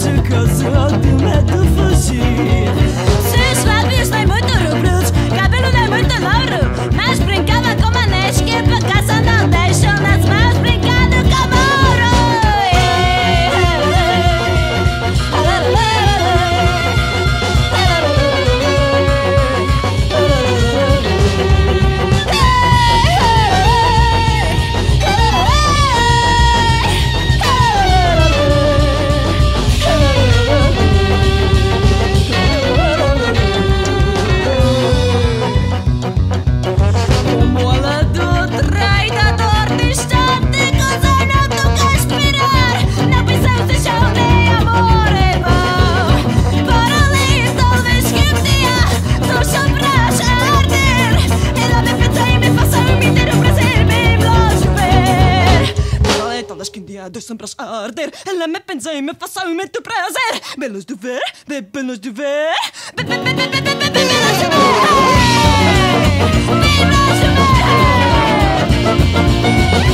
caso de medo de fugir. Seus lábios têm muito rubros, cabelo não é muito louro, mas brincava com manés que pra casa não deixam nas mãos brincando com ouro. Dos sombras a arder, ela me pensa e me faz muito prazer. Belos de ver, belos de ver, belos de ver.